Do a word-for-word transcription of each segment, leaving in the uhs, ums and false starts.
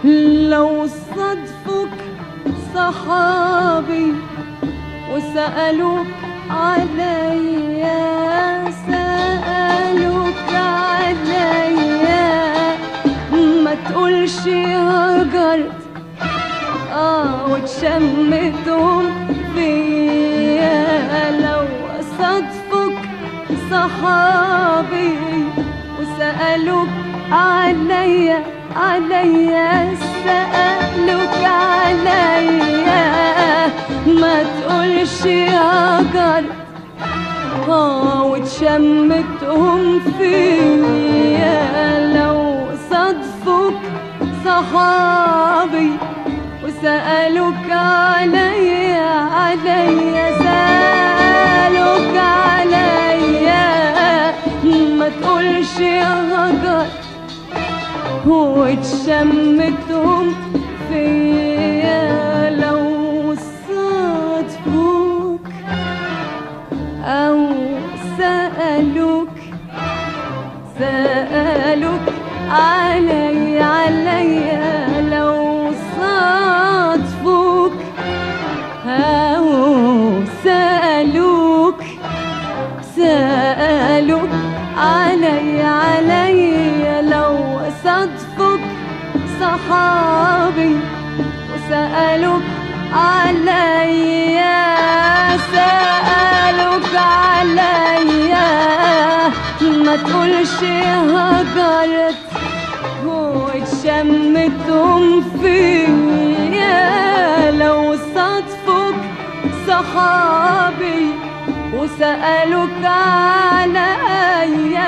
لو صدفك صحابي وسألوك عليا، سألوك عليا، ما تقولش هجرت اه وتشمتهم فيا. لو صدفك صحابي وسألوك عليا عليا، سألوك عليا، ما تقولش هجرت اه وتشمتهم فيا. لو صدفك صحابي وسألوك عليا عليا، سألوك عليا، ما تقولش هجرت وتشمتهم فيا. لو صادفوك أو سألوك سألوك علي عليا، لو صادفوك أو سألوك سألوك علي عليا، لو صدفك صحابي وسألوك عليا، سألوك عليا، ما تقولش هجرت وتشمتهم فيا. لو صدفك صحابي وسألوك عليا،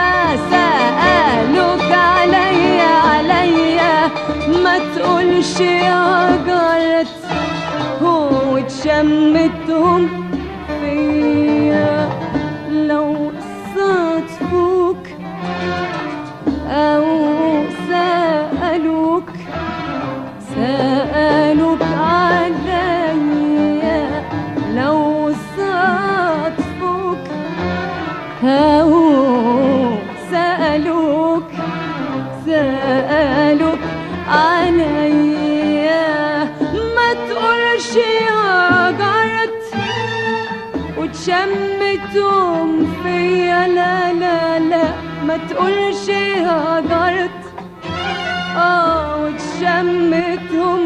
سألوك عليا عليا، ما تقولش هجرت وتشمتهم فيا. لو صادفوك أو سألوك سألوك عليا، لو صادفوك أو سألوك سألوك عليا، ما تقولش هجرت وتشمتهم فيا. لا لا لا، ما تقولش هجرت اه وتشمتهم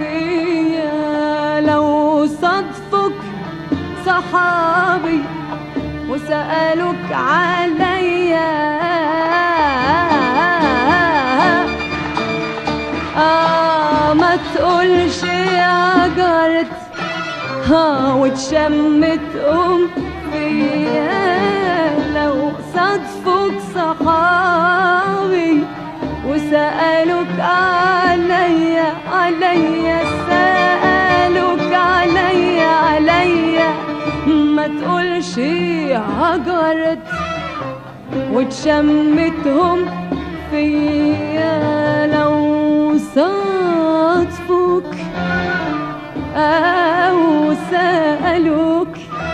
فيا. لو صدفك صحابي وسألوك عليا، آه ما تقولش هجرت ها وتشمتهم فيا. لو صدفك صحابي وسألوك عليا عليا، سألوك عليا عليا، ما تقولش هجرت وتشمتهم فيا. لو صادفوك أو سألوك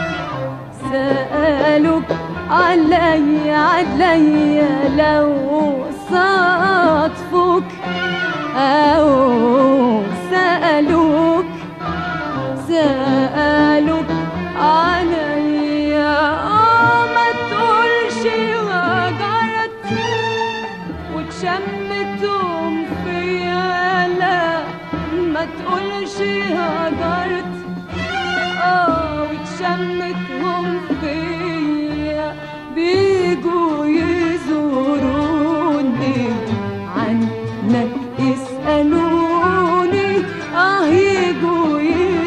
سألوك عليا عليا، لو صادفوك أو سألوك سألوك عليا، آه ما تقولش هجرت وتشمتهم فيا. لا ما تقولش هجرت اه وتشمتهم فيا. بيجوا يزوروني عنك يسألوني، اه يجوا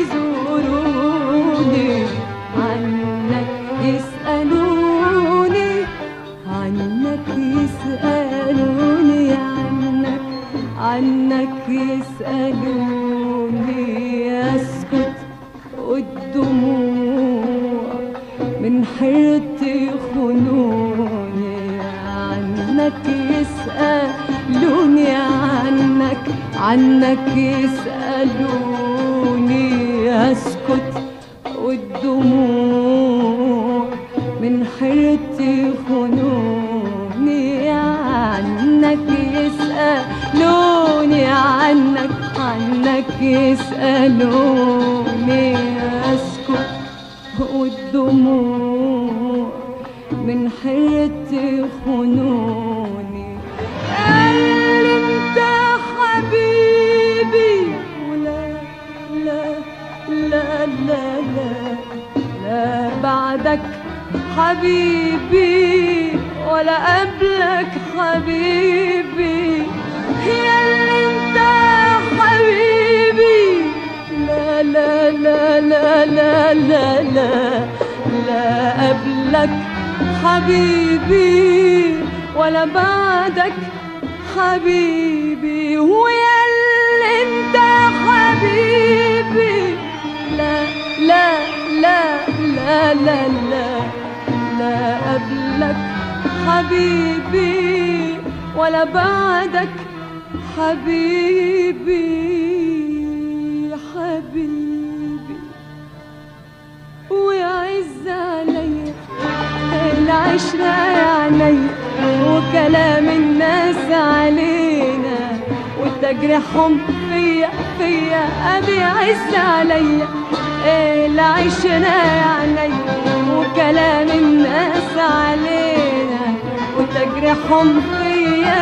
يزوروني عنك يسألوني، عنك يسألوني عنك عنك يسألوني. أسكت والدموع من حيرتي يخونوني، عنك يسألوني عنك عنك يسألوني. أسكت والدموع من حيرتي يخونوني، عنك يسألوني عنك يسألوني أسكت والدموع من حيرتي خنوني. قال انت حبيبي ولا لا لا لا لا لا بعدك حبيبي ولا قبلك حبيبي. يا اللي انت حبيبي لا لا لا لا لا لا لا لا قبلك حبيبي ولا بعدك حبيبي. ويا اللي انت حبيبي لا لا لا لا لا لا لا قبلك حبيبي ولا بعدك حبيبي حبيبي. ويعز عليا العشرة يا عيني وكلام الناس علينا وتجرحهم فيا فيا بيعز عليا العشرة يا عيني وكلام الناس علينا وتجرحهم فيا.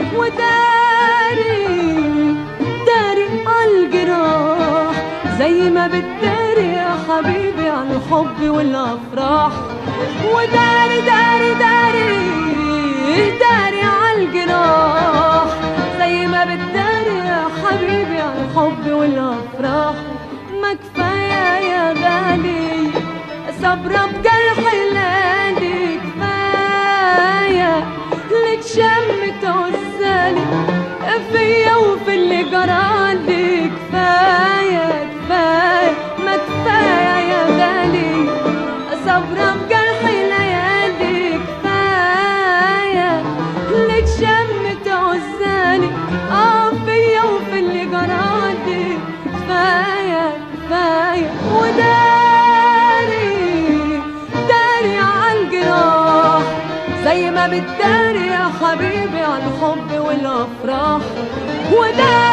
وداري داري عالجراح زي ما بتداري يا حبيبي عن الحب والافراح. وداري داري داري داري عالجراح زي ما بتداري يا حبيبي عن الحب والافراح. ما كفايه يا غالي صبرة بجرح لادي كفايه اللي اتشمت عزالي فيا وفي اللي جرالي. كفايه كفايه ما كفايه يا غالي صبرة بجرح ليالي. كفايه اللي اتشمت عزالي اه فيا وفي اللي جرالي. كفايه كفايه وداري داري عالجراح زي ما بتداري يا حبيبي عن الحب والافراح. وداري